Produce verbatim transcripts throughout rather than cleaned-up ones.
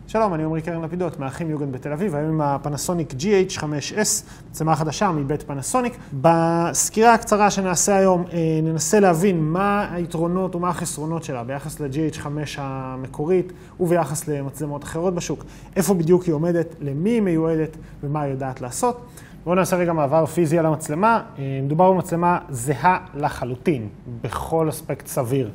שלום, אני עומרי קרן לפידות, מאחים יוגן בתל אביב, היום עם הפנסוניק ג'י אייץ' חמש אס, מצלמה חדשה מבית פנסוניק. בסקירה הקצרה שנעשה היום, ננסה להבין מה היתרונות ומה החסרונות שלה ביחס ל-ג'י אייץ' חמש המקורית וביחס למצלמות אחרות בשוק. איפה בדיוק היא עומדת, למי היא מיועדת ומה היא יודעת לעשות. בואו נעשה רגע מעבר פיזי על המצלמה. מדובר במצלמה זהה לחלוטין, בכל אספקט סביר.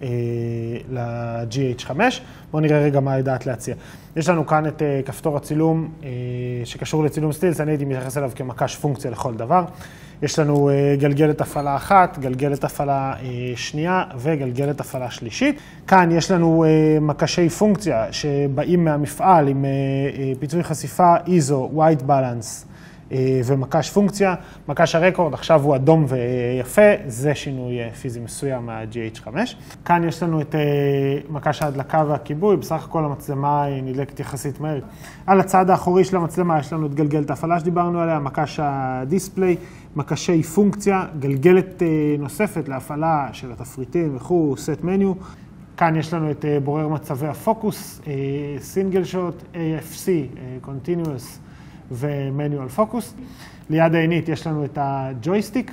ל-ג'י אייץ' חמש. בואו נראה רגע מה יודעת להציע. יש לנו כאן את כפתור הצילום שקשור לצילום סטילס, אני הייתי מתייחס אליו כמקש פונקציה לכל דבר. יש לנו גלגלת הפעלה אחת, גלגלת הפעלה שנייה וגלגלת הפעלה שלישית. כאן יש לנו מקשי פונקציה שבאים מהמפעל עם פיצוי חשיפה איזו, White Balance ומקש פונקציה. מקש הרקורד עכשיו הוא אדום ויפה, זה שינוי פיזי מסוים מה-ג'י אייץ' חמש. כאן יש לנו את מקש ההדלקה והכיבוי, בסך הכל המצלמה נדלקת יחסית מהר. על הצד האחורי של המצלמה יש לנו את גלגלת ההפעלה שדיברנו עליה, מקש הדיספליי, מקשי פונקציה, גלגלת נוספת להפעלה של התפריטים וכו', סט מניו. כאן יש לנו את בורר מצבי הפוקוס, סינגל שוט, איי אף סי, Continuous, ומניואל פוקוס. ליד העינית יש לנו את הג'ויסטיק,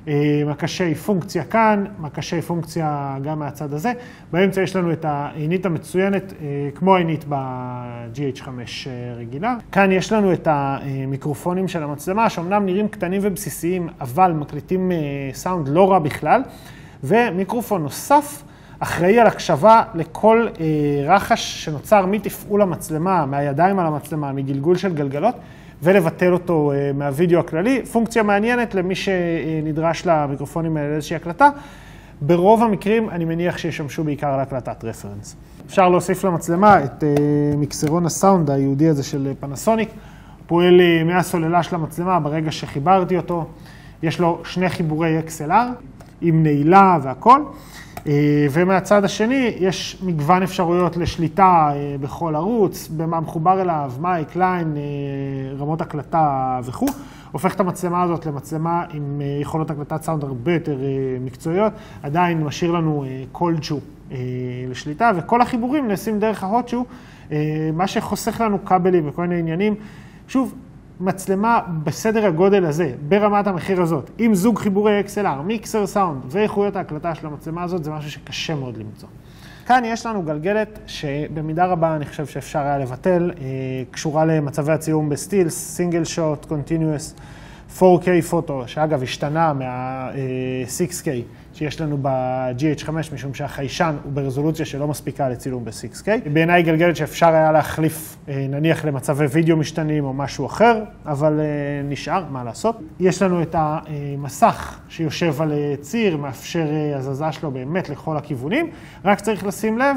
מקשי פונקציה כאן, מקשי פונקציה גם מהצד הזה. באמצע יש לנו את העינית המצוינת, כמו העינית ב-ג'י אייץ' חמש רגילה. כאן יש לנו את המיקרופונים של המצלמה, שאומנם נראים קטנים ובסיסיים, אבל מקליטים סאונד לא רע בכלל. ומיקרופון נוסף, אחראי על הקשבה לכל רחש שנוצר מתפעול המצלמה, מהידיים על המצלמה, מגלגול של גלגלות, ולבטל אותו מהווידאו הכללי. פונקציה מעניינת למי שנדרש למיקרופונים האלה איזושהי הקלטה. ברוב המקרים אני מניח שישמשו בעיקר להקלטת רפרנס. אפשר להוסיף למצלמה את מיקסרון הסאונד הייעודי הזה של פנסוניק. פועל מהסוללה של המצלמה ברגע שחיברתי אותו. יש לו שני חיבורי אקס אל אר עם נעילה והכל. ומהצד השני יש מגוון אפשרויות לשליטה בכל ערוץ, במה מחובר אליו, מייק, ליין, רמות הקלטה וכו'. הופך את המצלמה הזאת למצלמה עם יכולות הקלטת סאונד הרבה יותר מקצועיות, עדיין משאיר לנו קולג'ו לשליטה, וכל החיבורים נעשים דרך ההוטשו, מה שחוסך לנו כבלים וכל מיני עניינים. שוב, מצלמה בסדר הגודל הזה, ברמת המחיר הזאת, עם זוג חיבורי אקס אל אר, מיקסר סאונד ואיכויות ההקלטה של המצלמה הזאת, זה משהו שקשה מאוד למצוא. כאן יש לנו גלגלת שבמידה רבה אני חושב שאפשר היה לבטל, קשורה למצבי הצילום בסטילס, סינגל שוט, קונטיניוס, פור קיי פוטו, שאגב השתנה מה-סיקס קיי שיש לנו ב-ג'י אייץ' חמש, משום שהחיישן הוא ברזולוציה שלא מספיקה לצילום ב-סיקס קיי. בעיניי גלגלת שאפשר היה להחליף נניח למצבי וידאו משתנים או משהו אחר, אבל נשאר, מה לעשות. יש לנו את המסך שיושב על ציר, מאפשר הזזה שלו באמת לכל הכיוונים, רק צריך לשים לב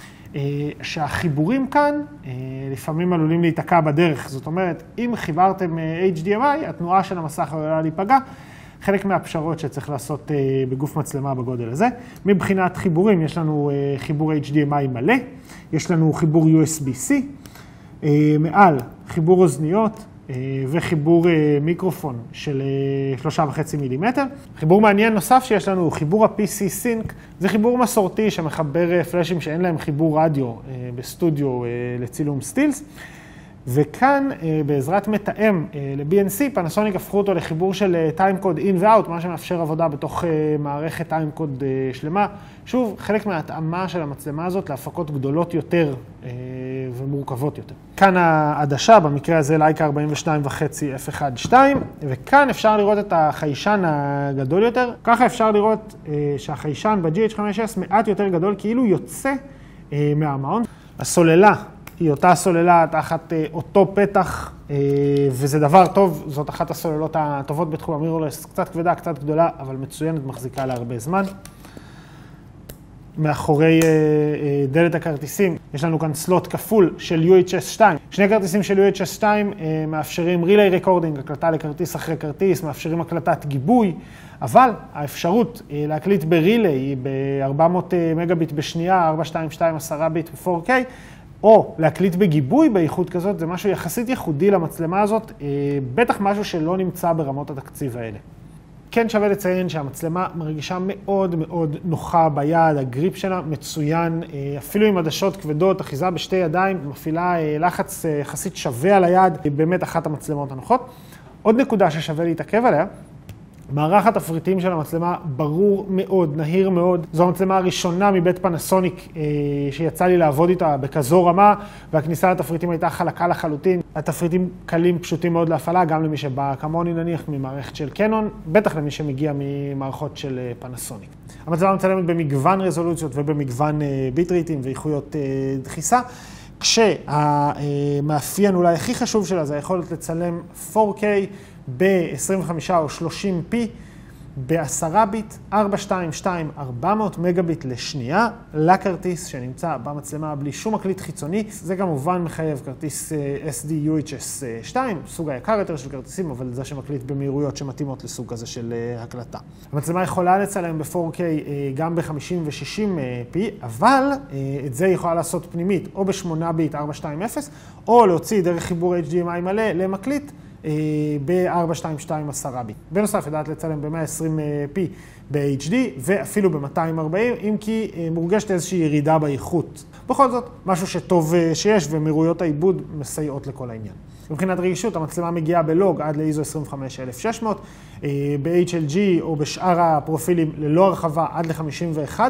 שהחיבורים כאן לפעמים עלולים להיתקע בדרך. זאת אומרת, אם חיברתם אייץ' די אם איי, התנועה של המסך עלולה להיפגע. חלק מהפשרות שצריך לעשות בגוף מצלמה בגודל הזה. מבחינת חיבורים, יש לנו חיבור אייץ' די אם איי מלא, יש לנו חיבור יו אס בי סי, מעל חיבור אוזניות וחיבור מיקרופון של שלושה וחצי מילימטר. חיבור מעניין נוסף שיש לנו הוא חיבור ה-פי סי Sync. זה חיבור מסורתי שמחבר פלאשים שאין להם חיבור רדיו בסטודיו לצילום סטילס. וכאן בעזרת מתאם ל-בי אן סי, פנסוניק הפכו אותו לחיבור של טיימקוד אין ואוט, מה שמאפשר עבודה בתוך מערכת טיימקוד שלמה. שוב, חלק מההתאמה של המצלמה הזאת להפקות גדולות יותר ומורכבות יותר. כאן העדשה, במקרה הזה לייקה ארבעים ושתיים וחצי אף אחת שתיים, וכאן אפשר לראות את החיישן הגדול יותר. ככה אפשר לראות שהחיישן ב-ג'י אייץ' חמש אס מעט יותר גדול, כאילו יוצא מהמעון. הסוללה היא אותה סוללה תחת אותו פתח, וזה דבר טוב, זאת אחת הסוללות הטובות בתחום המירורלס, קצת כבדה, קצת גדולה, אבל מצוינת, מחזיקה להרבה זמן. מאחורי דלת הכרטיסים יש לנו כאן סלוט כפול של יו אייץ' אס שתיים. שני כרטיסים של יו אייץ' אס שתיים מאפשרים רילי ריקורדינג, הקלטה לכרטיס אחרי כרטיס, מאפשרים הקלטת גיבוי, אבל האפשרות להקליט ברילי היא ב-ארבע מאות מגביט בשנייה, ארבע שתיים שתיים עשרה ביט ב-פור קיי, או להקליט בגיבוי באיכות כזאת, זה משהו יחסית ייחודי למצלמה הזאת, בטח משהו שלא נמצא ברמות התקציב האלה. כן שווה לציין שהמצלמה מרגישה מאוד מאוד נוחה ביד, הגריפ שלה מצוין, אפילו עם עדשות כבדות, אחיזה בשתי ידיים, מפעילה לחץ יחסית שווה על היד, היא באמת אחת המצלמות הנוחות. עוד נקודה ששווה להתעכב עליה, מערך התפריטים של המצלמה ברור מאוד, נהיר מאוד. זו המצלמה הראשונה מבית פנסוניק אה, שיצא לי לעבוד איתה בכזו רמה, והכניסה לתפריטים הייתה חלקה לחלוטין. התפריטים קלים, פשוטים מאוד להפעלה, גם למי שבא כמוני נניח ממערכת של קנון, בטח למי שמגיע ממערכות של אה, פנסוניק. המצלמה מצלמת במגוון רזולוציות ובמגוון אה, ביט-רייטים ואיכויות אה, דחיסה, כשהמאפיין אולי הכי חשוב שלה זה היכולת לצלם פור קיי, ב-עשרים וחמישה או שלושים פי, ב-עשרה ביט, ארבע שתיים שתיים, ארבע מאות מגביט לשנייה, לכרטיס שנמצא במצלמה בלי שום מקליט חיצוני. זה כמובן מחייב כרטיס אס די יו אייץ' אס שתיים, סוג היקר יותר של כרטיסים, אבל זה שמקליט במהירויות שמתאימות לסוג הזה של הקלטה. המצלמה יכולה לצלם ב-פור קיי גם ב-חמישים ו-שישים פי, אבל את זה היא יכולה לעשות פנימית, או ב-שמונה ביט ארבע שתיים אפס, או להוציא דרך חיבור אייץ' די אם איי מלא למקליט, ב-ארבע שתיים שתיים עשרה ביט. בנוסף, ידעת לצלם ב-מאה ועשרים פי ב-אייץ' די ואפילו ב-מאתיים וארבעים, אם כי מורגשת איזושהי ירידה באיכות. בכל זאת, משהו שטוב שיש, ומהירויות העיבוד מסייעות לכל העניין. מבחינת רגישות, המצלמה מגיעה בלוג עד ל-איזו עשרים וחמש אלף ושש מאות, ב-אייץ' אל ג'י או בשאר הפרופילים ללא הרחבה עד ל-חמישים ואחת,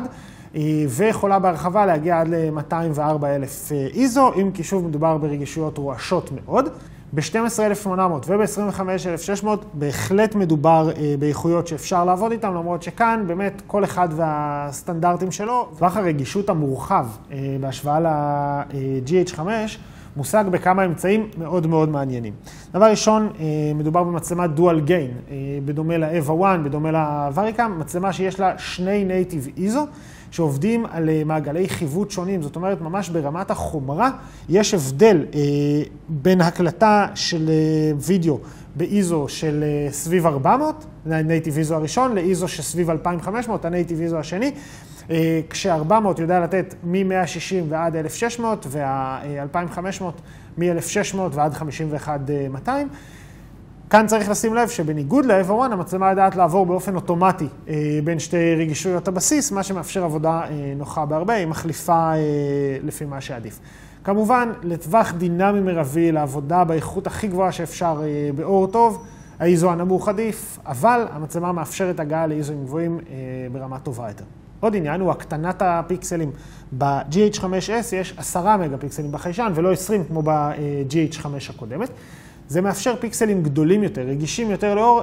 ויכולה בהרחבה להגיע עד ל-מאתיים וארבע אלף איזו, אם כי שוב מדובר ברגישויות רועשות מאוד. ב-שנים עשר אלף ושמונה מאות וב-עשרים וחמש אלף ושש מאות בהחלט מדובר אה, באיכויות שאפשר לעבוד איתם, למרות שכאן באמת כל אחד והסטנדרטים שלו. טווח הרגישות המורחב אה, בהשוואה ל-ג'י אייץ' חמש מושג בכמה אמצעים מאוד מאוד מעניינים. דבר ראשון, אה, מדובר במצלמה דואל גיין, אה, בדומה ל-אווה אחת, בדומה ל-וריקאם, מצלמה שיש לה שני נייטיב איזו, שעובדים על מעגלי חיווט שונים, זאת אומרת, ממש ברמת החומרה, יש הבדל אה, בין הקלטה של אה, וידאו באיזו של אה, סביב ארבע מאות, נייטיב איזו הראשון, לאיזו שסביב אלפיים וחמש מאות, הנייטיב איזו השני, אה, כש-ארבע מאות יודע לתת מ-מאה ושישים ועד אלף ושש מאות, וה-אלפיים וחמש מאות מ-אלף ושש מאות ועד חמישים ואחת אלף ומאתיים. כאן צריך לשים לב שבניגוד ל-אווה אחת, המצלמה יודעת לעבור באופן אוטומטי בין שתי רגישויות הבסיס, מה שמאפשר עבודה נוחה בהרבה, היא מחליפה לפי מה שעדיף. כמובן, לטווח דינמי מרבי, לעבודה באיכות הכי גבוהה שאפשר באור טוב, האיזו הנמוך עדיף, אבל המצלמה מאפשרת הגעה לאיזוים גבוהים ברמה טובה יותר. עוד עניין הוא הקטנת הפיקסלים. ב-ג'י אייץ' חמש אס יש עשרה מגה פיקסלים בחיישן ולא עשרים כמו ב-ג'י אייץ' חמש הקודמת. זה מאפשר פיקסלים גדולים יותר, רגישים יותר לאור,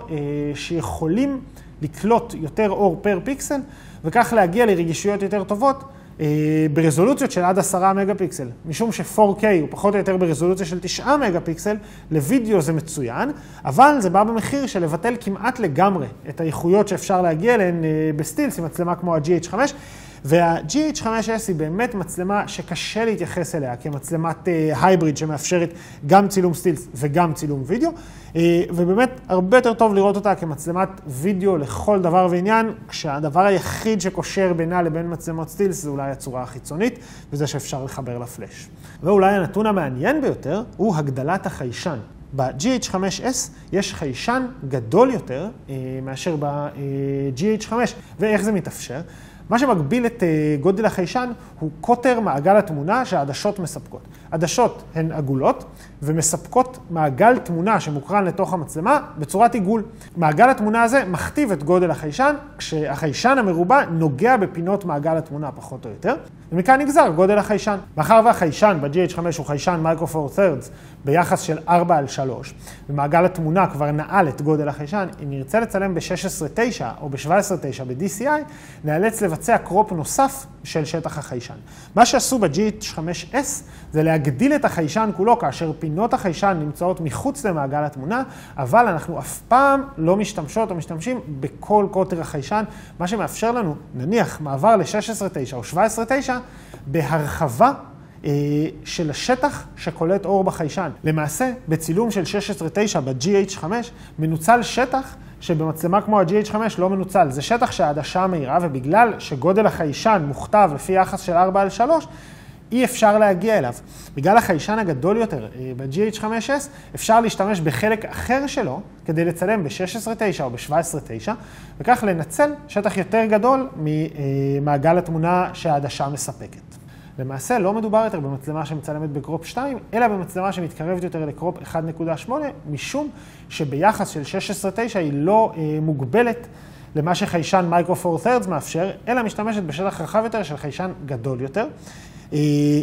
שיכולים לקלוט יותר אור פר פיקסל, וכך להגיע לרגישויות יותר טובות ברזולוציות של עד עשרה מגה פיקסל. משום ש-פור קיי הוא פחות או יותר ברזולוציה של תשעה מגה פיקסל, לוידאו זה מצוין, אבל זה בא במחיר של לבטל כמעט לגמרי את האיכויות שאפשר להגיע אליהן בסטילס, עם מצלמה כמו ה-ג'י אייץ' חמש, וה-ג'י אייץ' חמש אס היא באמת מצלמה שקשה להתייחס אליה כמצלמת הייבריד שמאפשרת גם צילום סטילס וגם צילום וידאו, ובאמת הרבה יותר טוב לראות אותה כמצלמת וידאו לכל דבר ועניין, כשהדבר היחיד שקושר בינה לבין מצלמות סטילס זה אולי הצורה החיצונית, וזה שאפשר לחבר לפלאש. ואולי הנתון המעניין ביותר הוא הגדלת החיישן. ב-ג'י אייץ' חמש אס יש חיישן גדול יותר מאשר ב-ג'י אייץ' חמש, ואיך זה מתאפשר? מה שמגביל את גודל החיישן הוא קוטר מעגל התמונה שהעדשות מספקות. עדשות הן עגולות ומספקות מעגל תמונה שמוקרן לתוך המצלמה בצורת עיגול. מעגל התמונה הזה מכתיב את גודל החיישן, כשהחיישן המרובע נוגע בפינות מעגל התמונה פחות או יותר, ומכאן נגזר גודל החיישן. מאחר והחיישן ב-ג'י אייץ' חמש הוא חיישן מייקרו פור ת'רדס ביחס של ארבע על שלוש, ומעגל התמונה כבר נעל את גודל החיישן, אם נרצה לצלם ב-שש עשרה תשע או ב-שבע עשרה תשע ב-די סי איי, נאלץ לבצע קרופ נוסף של שטח החיישן. מה שעשו ב-ג'י אייץ' חמש אס זה להגדיל את החיישן כולו, כאשר פינות החיישן נמצאות מחוץ למעגל התמונה, אבל אנחנו אף פעם לא משתמשות או משתמשים בכל קוטר החיישן, מה שמאפשר לנו, נניח, מעבר ל-שש עשרה תשע או שבע עשרה תשע, בהרחבה של השטח שקולט אור בחיישן. למעשה, בצילום של שש עשרה תשע ב-ג'י אייץ' חמש מנוצל שטח שבמצלמה כמו ה-ג'י אייץ' חמש לא מנוצל. זה שטח שהעדשה מהירה, ובגלל שגודל החיישן מוכתב לפי יחס של ארבע על שלוש, אי אפשר להגיע אליו. בגלל החיישן הגדול יותר ב-ג'י אייץ' חמש אס, אפשר להשתמש בחלק אחר שלו כדי לצלם ב-שש עשרה תשע או ב-שבע עשרה תשע, וכך לנצל שטח יותר גדול ממעגל התמונה שהעדשה מספקת. למעשה לא מדובר יותר במצלמה שמצלמת בקרופ שתיים, אלא במצלמה שמתקרבת יותר לקרופ אחת נקודה שמונה, משום שביחס של שש עשרה תשע היא לא אה, מוגבלת למה שחיישן מייקרו פור ת'רדס מאפשר, אלא משתמשת בשטח רחב יותר של חיישן גדול יותר. אה,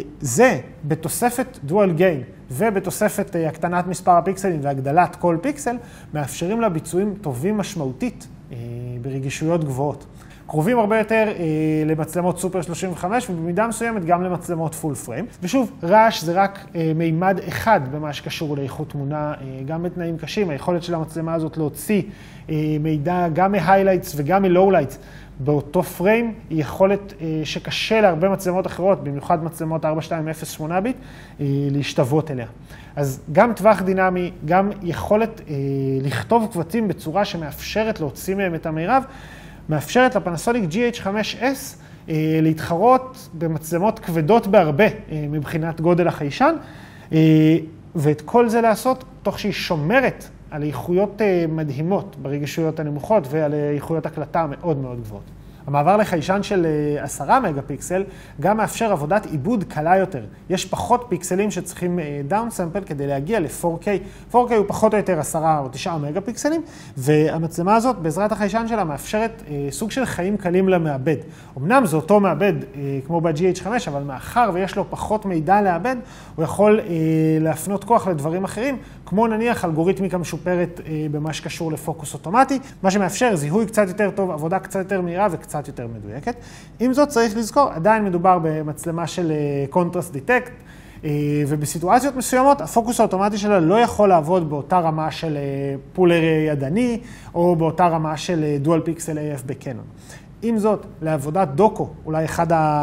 זה בתוספת דואל גיין ובתוספת אה, הקטנת מספר הפיקסלים והגדלת כל פיקסל, מאפשרים לה ביצועים טובים משמעותית אה, ברגישויות גבוהות. קרובים הרבה יותר אה, למצלמות סופר שלושים וחמש ובמידה מסוימת גם למצלמות פול פריים. ושוב, רעש זה רק אה, מימד אחד במה שקשור לאיכות תמונה, אה, גם בתנאים קשים. היכולת של המצלמה הזאת להוציא אה, מידע גם מהיילייטס וגם מלואו-לייטס באותו פריים, היא יכולת אה, שקשה להרבה מצלמות אחרות, במיוחד מצלמות ארבע שתיים אפס שמונה ביט, אה, להשתוות אליה. אז גם טווח דינמי, גם יכולת אה, לכתוב קבצים בצורה שמאפשרת להוציא מהם את המירב, מאפשרת לפנסוניק ג'י אייץ' חמש אס אה, להתחרות במצלמות כבדות בהרבה אה, מבחינת גודל החיישן, אה, ואת כל זה לעשות תוך שהיא שומרת על איכויות אה, מדהימות ברגישויות הנמוכות ועל איכויות הקלטה מאוד מאוד גבוהות. המעבר לחיישן של עשרה מגה פיקסל גם מאפשר עבודת עיבוד קלה יותר. יש פחות פיקסלים שצריכים דאון סמפל כדי להגיע ל-פור קיי. פור קיי הוא פחות או יותר עשרה או תשעה מגה פיקסלים, והמצלמה הזאת בעזרת החיישן שלה מאפשרת סוג של חיים קלים למעבד. אמנם זה אותו מעבד כמו ב-ג'י אייץ' חמש, אבל מאחר ויש לו פחות מידע לעבד, הוא יכול להפנות כוח לדברים אחרים, כמו נניח אלגוריתמיקה משופרת במה שקשור לפוקוס אוטומטי, מה שמאפשר זיהוי קצת יותר טוב, עבודה קצת יותר מהירה וקצת יותר מדויקת. עם זאת צריך לזכור, עדיין מדובר במצלמה של Contrast Detect, ובסיטואציות מסוימות הפוקוס האוטומטי שלה לא יכול לעבוד באותה רמה של פולר ידני, או באותה רמה של דואל פיקסל איי אף בקנון. עם זאת, לעבודת דוקו, אולי אחד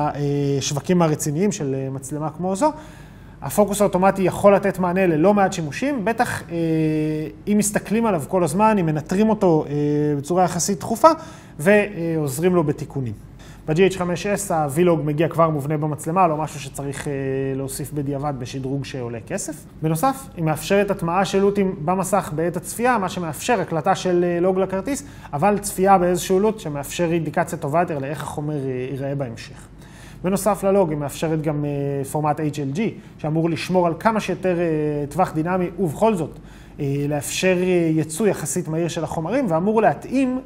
השווקים הרציניים של מצלמה כמו זו, הפוקוס האוטומטי יכול לתת מענה ללא מעט שימושים, בטח אה, אם מסתכלים עליו כל הזמן, אם מנטרים אותו אה, בצורה יחסית תכופה, ועוזרים לו בתיקונים. ב-ג'י אייץ' חמש אס הווילוג מגיע כבר מובנה במצלמה, לא משהו שצריך אה, להוסיף בדיעבד בשדרוג שעולה כסף. בנוסף, היא מאפשרת הטמעה של לוטים במסך בעת הצפייה, מה שמאפשר הקלטה של אה, לוג לכרטיס, אבל צפייה באיזשהו לוט שמאפשר אינדיקציה טובה יותר לאיך החומר אה, ייראה בהמשך. בנוסף ללוג, היא מאפשרת גם פורמט אייץ' אל ג'י, שאמור לשמור על כמה שיותר טווח דינמי, ובכל זאת, לאפשר ייצוא יחסית מהיר של החומרים, ואמור להתאים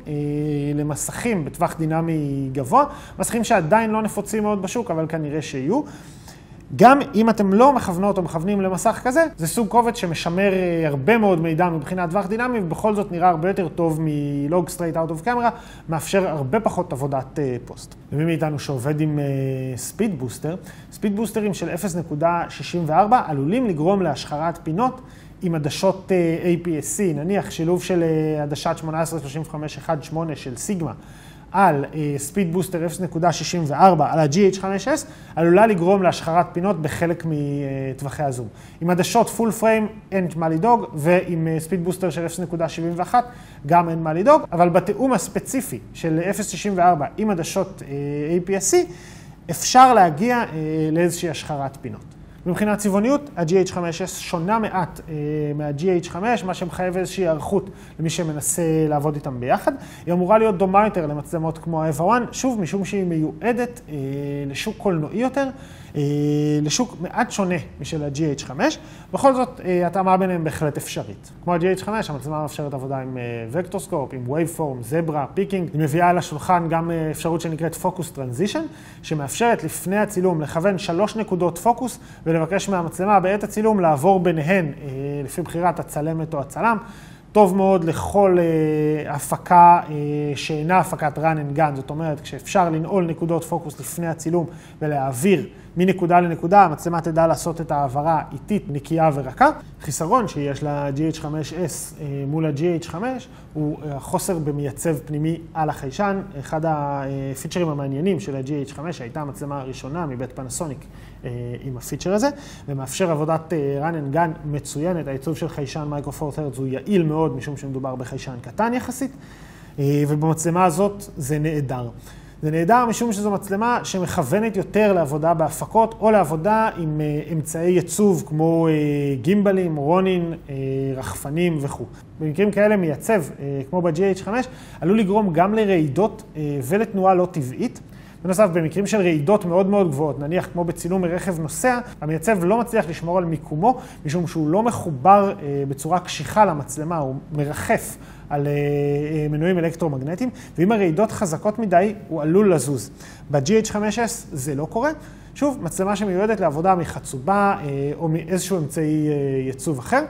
למסכים בטווח דינמי גבוה, מסכים שעדיין לא נפוצים מאוד בשוק, אבל כנראה שיהיו. גם אם אתם לא מכוונות או מכוונים למסך כזה, זה סוג קובץ שמשמר הרבה מאוד מידע מבחינת טווח דינמי, ובכל זאת נראה הרבה יותר טוב מלוג סטרייט אאוט אוף קמרה, מאפשר הרבה פחות עבודת פוסט. ומי מאיתנו שעובד עם ספיד בוסטר, ספיד בוסטרים של אפס נקודה שישים וארבע עלולים לגרום להשחרת פינות עם עדשות איי פי אס סי, נניח שילוב של עדשת שמונה עשרה שלושים וחמש אחת שמונה של סיגמה, על ספיד בוסטר אפס נקודה שישים וארבע על ה-ג'י אייץ' חמש אס, עלולה לגרום להשחרת פינות בחלק מטווחי הזום. עם עדשות פול פריים אין מה לדאוג, ועם ספיד בוסטר של אפס נקודה שבעים ואחת גם אין מה לדאוג, אבל בתאום הספציפי של אפס נקודה שישים וארבע עם עדשות איי פי אס סי, אפשר להגיע לאיזושהי השחרת פינות. מבחינת צבעוניות, ה-ג'י אייץ' חמש אס שונה מעט אה, מה-ג'י אייץ' חמש, מה שמחייב איזושהי הערכות למי שמנסה לעבוד איתם ביחד. היא אמורה להיות דומה יותר למצלמות כמו ה-אבה אחת, שוב משום שהיא מיועדת אה, לשוק קולנועי יותר, אה, לשוק מעט שונה משל ה-ג'י אייץ' חמש. בכל זאת, אה, התאמה ביניהם בהחלט אפשרית. כמו ה-ג'י אייץ' חמש, המצלמה מאפשרת עבודה עם אה, וקטורסקופ, עם וייבפורם, זברה, פיקינג. היא מביאה על השולחן גם אה, אפשרות שנקראת פוקוס טרנזישן, שמאפשרת לפני הצילום לכוון שלוש נקודות פוקוס, ולבקש מהמצלמה בעת הצילום לעבור ביניהן לפי בחירת הצלמת או הצלם. טוב מאוד לכל הפקה שאינה הפקת run and gun, זאת אומרת, כשאפשר לנעול נקודות פוקוס לפני הצילום ולהעביר מנקודה לנקודה, המצלמה תדע לעשות את העברה איטית, נקייה ורכה. חיסרון שיש ל-ג'י אייץ' חמש אס מול ה-ג'י אייץ' חמש הוא חוסר במייצב פנימי על החיישן. אחד הפיצ'רים המעניינים של ה-ג'י אייץ' חמש הייתה המצלמה הראשונה מבית פנסוניק עם הפיצ'ר הזה, ומאפשר עבודת run and gun מצוינת. העיצוב של חיישן מייקרו פור ת'רדס הוא יעיל מאוד, משום שמדובר בחיישן קטן יחסית, ובמצלמה הזאת זה נהדר. זה נהדר משום שזו מצלמה שמכוונת יותר לעבודה בהפקות או לעבודה עם אמצעי ייצוב כמו גימבלים, רונין, רחפנים וכו'. במקרים כאלה מייצב, כמו ב-ג'י אייץ' חמש, עלול לגרום גם לרעידות ולתנועה לא טבעית. בנוסף, במקרים של רעידות מאוד מאוד גבוהות, נניח כמו בצילום מרכב נוסע, המייצב לא מצליח לשמור על מיקומו, משום שהוא לא מחובר בצורה קשיחה למצלמה, הוא מרחף על מנועים אלקטרומגנטיים, ואם הרעידות חזקות מדי, הוא עלול לזוז. ב-ג'י אייץ' חמש אס זה לא קורה. שוב, מצלמה שמיועדת לעבודה מחצובה או מאיזשהו אמצעי ייצוב אחר.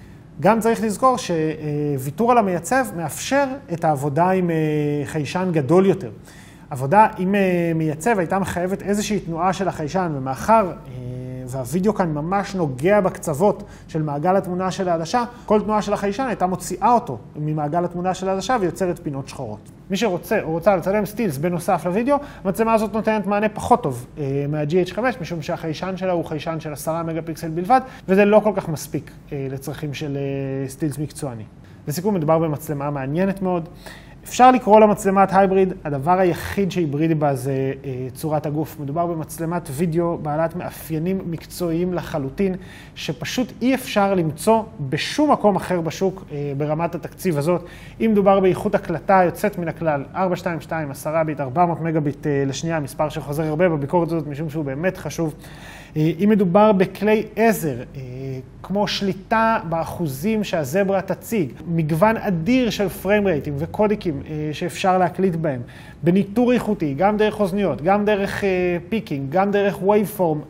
גם צריך לזכור שוויתור על המייצב מאפשר את העבודה עם חיישן גדול יותר. עבודה עם מייצב הייתה מחייבת איזושהי תנועה של החיישן, ומאחר והווידאו כאן ממש נוגע בקצוות של מעגל התמונה של העדשה, כל תנועה של החיישן הייתה מוציאה אותו ממעגל התמונה של העדשה ויוצרת פינות שחורות. מי שרוצה או רוצה לצלם סטילס בנוסף לוידאו, המצלמה הזאת נותנת מענה פחות טוב מה-ג'י אייץ' חמש, משום שהחיישן שלה הוא חיישן של עשרה מגה פיקסל בלבד, וזה לא כל כך מספיק לצרכים של סטילס מקצועני. לסיכום, מדובר במצלמה מעניינת מאוד. אפשר לקרוא לה מצלמת הייבריד, הדבר היחיד שהיברידי בה זה צורת הגוף. מדובר במצלמת וידאו בעלת מאפיינים מקצועיים לחלוטין, שפשוט אי אפשר למצוא בשום מקום אחר בשוק ברמת התקציב הזאת. אם מדובר באיכות הקלטה יוצאת מן הכלל, ארבע שתיים שתיים, עשרה ביט, ארבע מאות מגה ביט לשנייה, מספר שחוזר הרבה בביקורת הזאת משום שהוא באמת חשוב. אם מדובר בכלי עזר, כמו שליטה באחוזים שהזברה תציג, מגוון אדיר של פריים רייטים וקודיקים שאפשר להקליט בהם, בניטור איכותי, גם דרך אוזניות, גם דרך פיקינג, גם דרך וייבפורם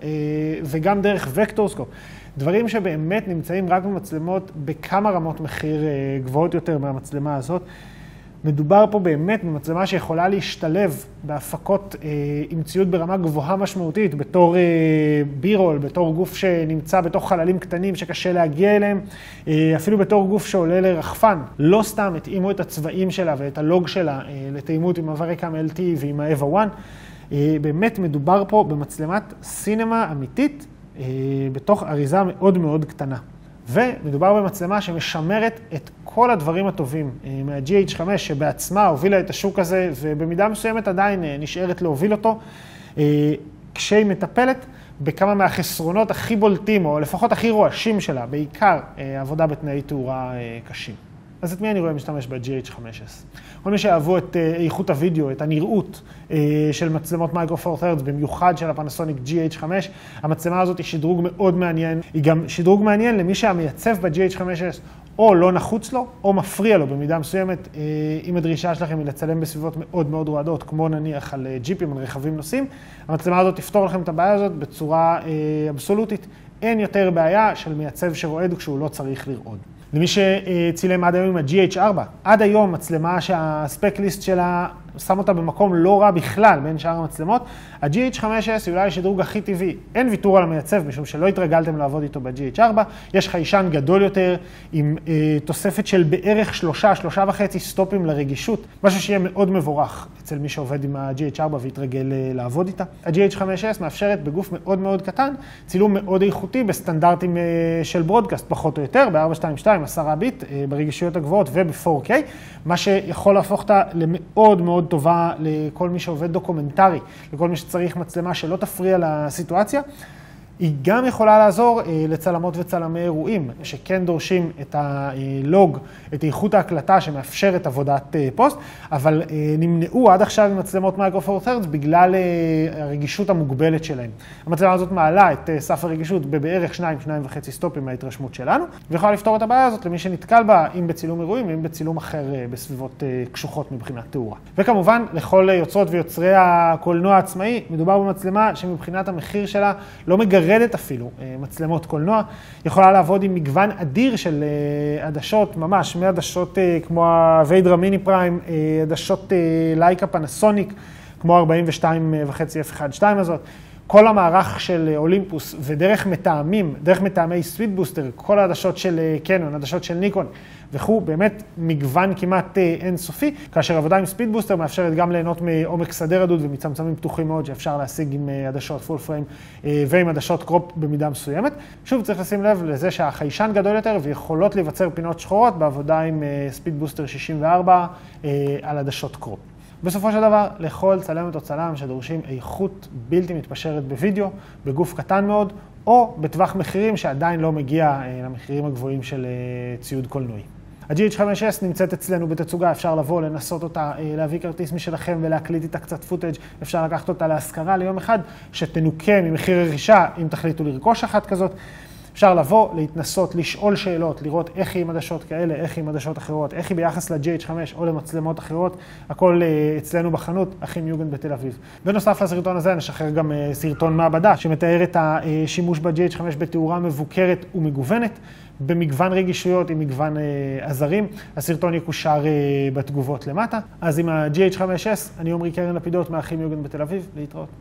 וגם דרך וקטורסקופ. דברים שבאמת נמצאים רק במצלמות בכמה רמות מחיר גבוהות יותר מהמצלמה הזאת. מדובר פה באמת במצלמה שיכולה להשתלב בהפקות אה, עם ציוד ברמה גבוהה משמעותית, בתור אה, בירול, בתור גוף שנמצא בתוך חללים קטנים שקשה להגיע אליהם, אה, אפילו בתור גוף שעולה לרחפן. לא סתם התאימו את הצבעים שלה ואת הלוג שלה אה, לתאימות עם הווריקאם אל טי ועם ה-אבה אחת. אה, באמת מדובר פה במצלמת סינמה אמיתית, אה, בתוך אריזה מאוד מאוד קטנה. ומדובר במצלמה שמשמרת את כל הדברים הטובים מה-ג'י אייץ' חמש, שבעצמה הובילה את השוק הזה, ובמידה מסוימת עדיין נשארת להוביל אותו, כשהיא מטפלת בכמה מהחסרונות הכי בולטים, או לפחות הכי רועשים שלה, בעיקר עבודה בתנאי תאורה קשים. אז את מי אני רואה משתמש ב-ג'י אייץ' חמש אס? כל מי שאהבו את איכות הוידאו, את הנראות של מצלמות מייקרו פור ת'רדס, במיוחד של הפנסוניק ג'י אייץ' חמש, המצלמה הזאת היא שדרוג מאוד מעניין. היא גם שדרוג מעניין למי שהמייצב ב-ג'י אייץ' חמש אס או לא נחוץ לו, או מפריע לו במידה מסוימת, אם הדרישה שלכם היא לצלם בסביבות מאוד מאוד רועדות, כמו נניח על ג'יפים, על רכבים נוסעים. המצלמה הזאת תפתור לכם את הבעיה הזאת בצורה אבסולוטית. אין יותר בעיה של מייצב שרועד כשהוא לא צריך לרעוד. למי שצילם עד היום עם ה-ג'י אייץ' ארבע, עד היום מצלמה שהספק-ליסט שלה שם אותה במקום לא רע בכלל בין שאר המצלמות, ה-ג'י אייץ' חמש אס היא אולי השדרוג הכי טבעי. אין ויתור על המייצב, משום שלא התרגלתם לעבוד איתו ב-ג'י אייץ' ארבע. יש חיישן גדול יותר, עם אה, תוספת של בערך שלושה, שלושה וחצי סטופים לרגישות, משהו שיהיה מאוד מבורך אצל מי שעובד עם ה-ג'י אייץ' ארבע והתרגל אה, לעבוד איתה. ה-ג'י אייץ' חמש אס מאפשרת בגוף מאוד מאוד קטן, צילום מאוד איכותי בסטנדרטים אה, של ברודקאסט, פחות או יותר, ב-ארבע שתיים שתיים, עשרה ביט, אה, ברגישויות הגבוהות וב-פור קיי, מה שיכול להפוך אותה למאוד מאוד טובה לכל מי שעובד דוקומנטרי, לכל מי שצריך מצלמה שלא תפריע לסיטואציה. היא גם יכולה לעזור אה, לצלמות וצלמי אירועים, שכן דורשים את הלוג, את איכות ההקלטה שמאפשרת עבודת אה, פוסט, אבל אה, נמנעו עד עכשיו עם מצלמות מייקרו פור ת'רדס בגלל אה, הרגישות המוגבלת שלהם. המצלמה הזאת מעלה את אה, סף הרגישות בבערך שניים, שניים וחצי סטופים מההתרשמות שלנו, ויכולה לפתור את הבעיה הזאת למי שנתקל בה, אם בצילום אירועים, אם בצילום אחר אה, בסביבות אה, קשוחות מבחינת תאורה. וכמובן, לכל יוצרות ויוצרי הקולנוע העצמאי, מדובר במצלמה שמבחינת המחיר שלה לא מגרד אפילו מצלמות קולנוע, יכולה לעבוד עם מגוון אדיר של עדשות, ממש מעדשות כמו הוויידרה מיני פריים, עדשות לייקה פנסוניק, כמו ארבעים ושתיים וחצי אף אחת שתיים הזאת. כל המערך של אולימפוס ודרך מתאמים, דרך מתאמי ספיד בוסטר, כל העדשות של קנון, עדשות של ניקון וכו', באמת מגוון כמעט אינסופי, כאשר עבודה עם ספיד בוסטר מאפשרת גם ליהנות מעומק שדה רדוד ומצמצמים פתוחים מאוד שאפשר להשיג עם עדשות פול פריים ועם עדשות קרופ במידה מסוימת. שוב, צריך לשים לב לזה שהחיישן גדול יותר ויכולות להיווצר פינות שחורות בעבודה עם ספיד בוסטר שישים וארבע על עדשות קרופ. בסופו של דבר, לכל צלמת או צלם שדורשים איכות בלתי מתפשרת בווידאו, בגוף קטן מאוד, או בטווח מחירים שעדיין לא מגיע למחירים הגבוהים של ציוד קולנועי. ה-ג'י אייץ' חמש אס נמצאת אצלנו בתצוגה, אפשר לבוא, לנסות אותה, להביא כרטיס משלכם ולהקליט איתה קצת פוטאג', אפשר לקחת אותה להשכרה ליום אחד, שתנוקה ממחיר הרכישה, אם תחליטו לרכוש אחת כזאת. אפשר לבוא, להתנסות, לשאול שאלות, לראות איך היא עם עדשות כאלה, איך היא עם עדשות אחרות, איך היא ביחס ל-ג'י אייץ' חמש או למצלמות אחרות, הכל אצלנו בחנות, אחים יוגנד בתל אביב. בנוסף לסרטון הזה נשחרר גם סרטון מעבדה, שמתאר את השימוש ב-ג'י אייץ' חמש בתאורה מבוקרת ומגוונת, במגוון רגישויות עם מגוון עזרים. הסרטון יקושר בתגובות למטה. אז עם ה-ג'י אייץ' חמש אס, אני עומרי קרן לפידות מאחים יוגנד בתל אביב, להתראות.